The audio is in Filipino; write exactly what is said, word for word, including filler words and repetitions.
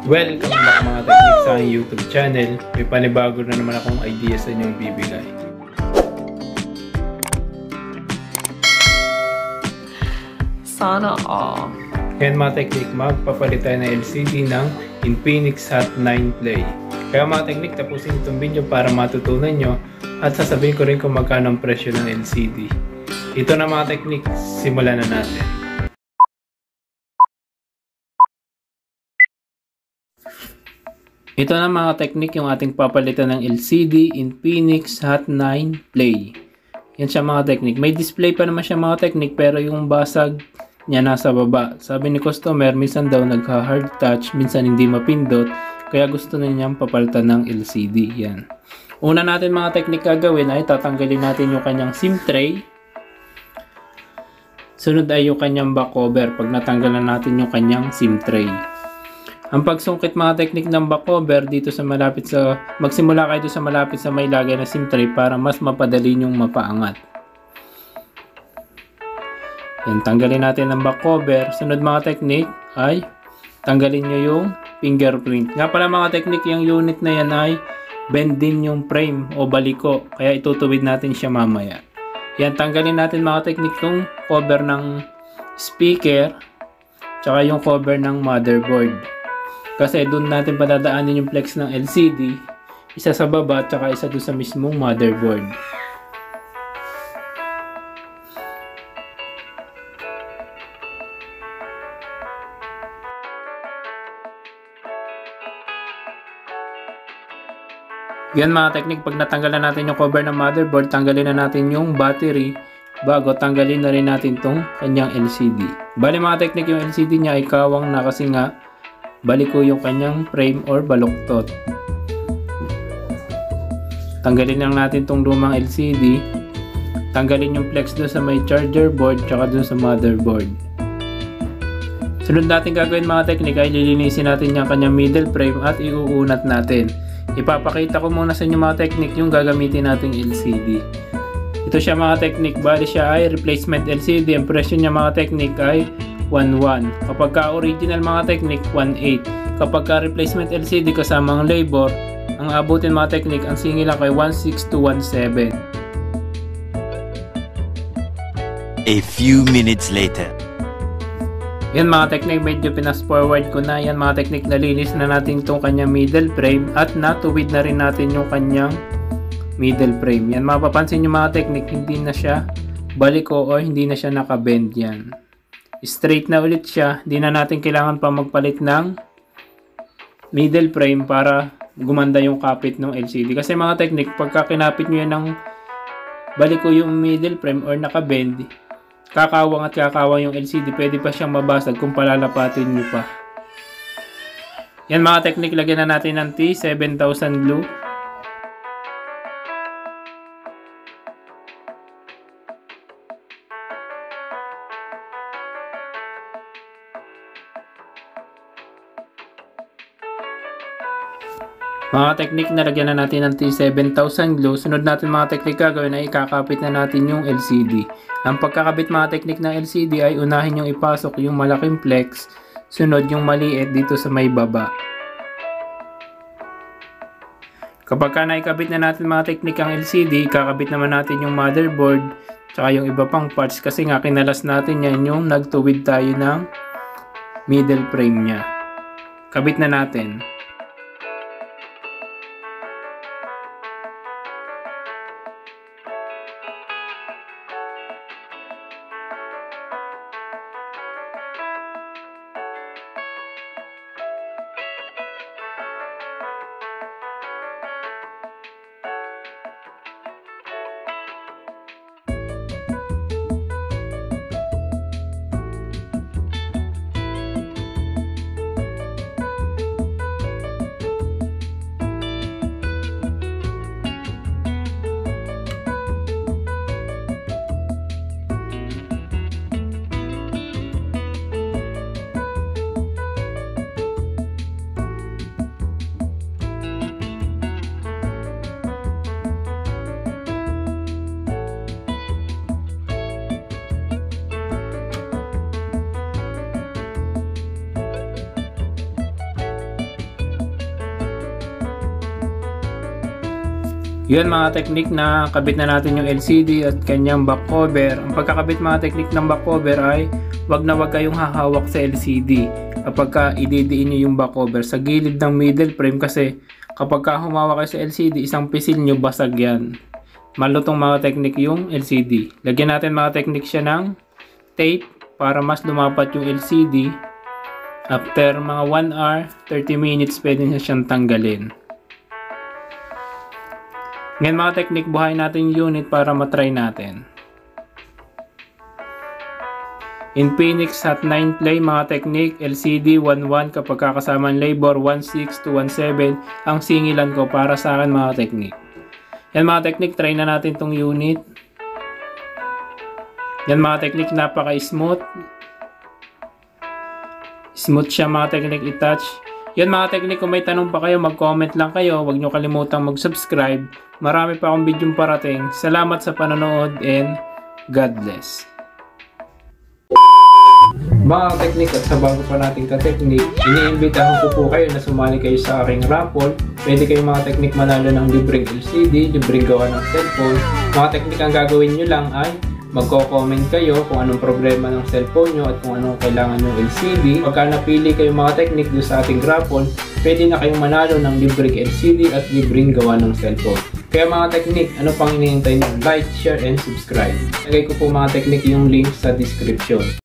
Welcome back mga teknik sa aking YouTube channel. May panibago na naman akong idea sa inyong bibigay. Sana all. Ngayon mga teknik, magpapalit tayo ng L C D ng Infinix Hot nine Play. Kaya mga teknik, tapusin itong video para matutunan nyo at sasabihin ko rin kung magkano ang presyo ng L C D. Ito na mga teknik, simulan na natin. Ito na mga teknik yung ating papalitan ng L C D Infinix Hot nine Play. Yan siya mga teknik. May display pa naman siya mga teknik pero yung basag niya nasa baba. Sabi ni customer, minsan daw nagka-hard touch, minsan hindi mapindot. Kaya gusto na niyang papalitan ng L C D. Yan. Una natin mga teknik gagawin ay tatanggalin natin yung kanyang SIM tray. Sunod ay yung kanyang back cover pag natanggalan natin yung kanyang SIM tray. Ang pagsungkit mga teknik ng back cover dito sa malapit sa magsimula kayo dito sa malapit sa may lagay na SIM tray para mas mapadali nyong mapaangat. Yan, tanggalin natin ang back cover. Sunod mga teknik ay tanggalin nyo yung fingerprint. Nga pala mga teknik, yung unit na yan ay bend din yung frame o baliko. Kaya itutuwid natin siya mamaya. Yan, tanggalin natin mga teknik yung cover ng speaker tsaka yung cover ng motherboard. Kasi doon natin padadaanin yung flex ng L C D, isa sa baba at saka isa doon sa mismong motherboard. Yan mga teknik, pag natanggalan natin yung cover ng motherboard, tanggalin na natin yung battery bago tanggalin na rin natin tong kanyang L C D. Bali mga teknik, yung L C D niya ay kawang na kasi nga baliko yung kanyang frame or baluktot. Tanggalin lang natin tong lumang L C D. Tanggalin yung flex doon sa may charger board tsaka doon sa motherboard. Sunod natin gagawin mga teknik ay lilinisin natin yung kanyang middle frame at iuunat natin. Ipapakita ko muna sa inyo mga teknik yung gagamitin nating L C D. Ito siya mga teknik, bali siya ay replacement L C D. Ang presyo niya mga teknik ay one one. Kapag ka original mga teknik, one eight. Kapag ka replacement L C D kasama ang labor, ang abutin mga teknik, ang singil lang kay one six to one seven. A few minutes later. Yan mga teknik, medyo pinas forward ko na. Yan mga teknik, nalinis na natin itong kanyang middle frame at natuwid na rin natin yung kanyang middle frame. Yan, mapapansin nyo mga teknik, hindi na siya baliko o hindi na siya nakabend yan. Straight na ulit siya. Hindi na natin kailangan pa magpalit ng middle frame para gumanda yung kapit ng L C D. Kasi mga teknik, pagka kinapit nyo yan ng baliko yung middle frame or nakabend, kakawang at kakawang yung L C D. Pwede pa siyang mabasag kung palalapatin nyo pa. Yan mga teknik, lagyan na natin ng T seven thousand glue. Mga teknik, nalagyan na natin ng T seven thousand glue. Sunod natin mga teknik gagawin ay ikakapit na natin yung L C D. Ang pagkakabit mga teknik ng L C D ay unahin yung ipasok yung malaking flex, sunod yung maliit dito sa may baba. Kapag ka naikabit na natin mga teknik ang L C D, kakabit naman natin yung motherboard tsaka yung iba pang parts kasi nga kinalas natin yan yung nagtuwid tayo ng middle frame nya. Kabit na natin. Yun mga technique na kabit na natin yung L C D at kanyang back cover. Ang pagkakabit mga technique ng back cover ay wag na wag kayong hahawak sa L C D kapag ka ididiin nyo yung back cover sa gilid ng middle frame, kasi kapag ka humawak kayo sa L C D, isang pisil nyo basag yan. Malutong mga technique yung L C D. Lagyan natin mga technique siya ng tape para mas lumapat yung L C D. After mga one hour, thirty minutes, pwede na siyang tanggalin. Ngayon mga technique, buhayin natin yung unit para matry natin. Infinix Hot nine Play mga technique, L C D one one kapag kakasaman labor, one six to one seven ang singilan ko para sa akin mga technique. Yan mga technique, try na natin tong unit. Yan mga technique, napaka smooth. Smooth siya mga technique i-touch. Yan mga technique, kung may tanong pa kayo, mag-comment lang kayo. Huwag nyo kalimutang mag-subscribe. Marami pa akong video parating. Salamat sa panonood and God bless. Mga technique, at sa bago pa nating ka-technique, iniimbitahan ko po kayo na sumali kayo sa aking raffle. Pwede kayo mga technique manalo ng libreng L C D, libreng gawa ng cellphone. Mga technique, ang gagawin nyo lang ay magko-comment kayo kung anong problema ng cellphone nyo at kung anong kailangan ng L C D. Pagka napili kayo mga technique doon sa ating raffle, pwede na kayong manalo ng libreng L C D at libreng gawa ng cellphone. Kaya mga technique, ano pang hinihintay nyo? Like, share, and subscribe. Lagay ko po mga technique yung link sa description.